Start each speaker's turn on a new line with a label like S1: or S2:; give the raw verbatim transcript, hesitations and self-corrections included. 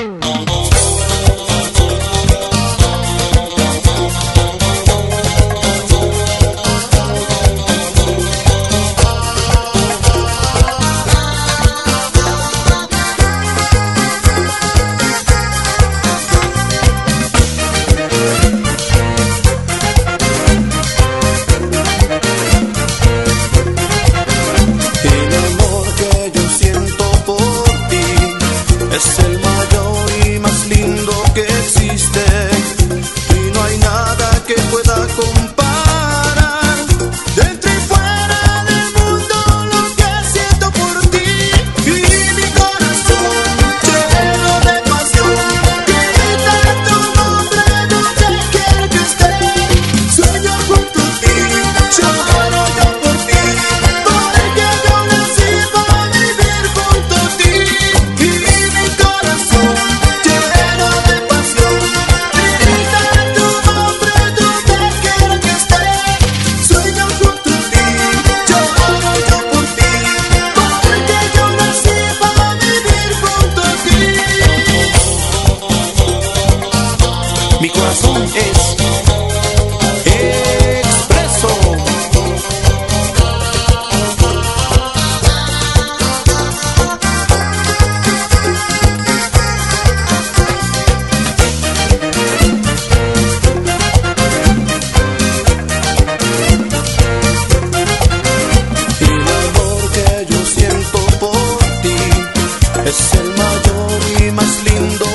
S1: Es el mayor y más lindo que existe, y no hay nada que pueda comparar. Dentro y fuera del mundo lo que siento por ti, y mi corazón lleno de pasión grita tu nombre donde quiera que esté. Sueño junto a ti, lloro yo por ti, porque yo nací para vivir junto a ti. Mi corazón es expreso. Y el amor que yo siento por ti es el mayor y más lindo